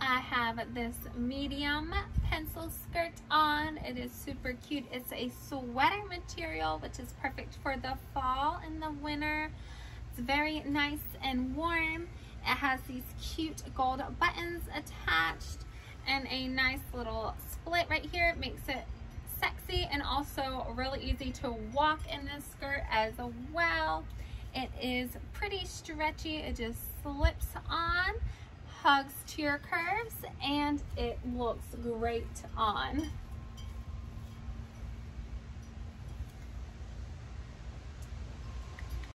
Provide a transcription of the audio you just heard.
I have this medium pencil skirt on. It is super cute. It's a sweater material, which is perfect for the fall and the winter. It's very nice and warm. It has these cute gold buttons attached and a nice little split right here. It makes it sexy and also really easy to walk in this skirt as well. It is pretty stretchy. It just slips on, hugs to your curves, and it looks great on.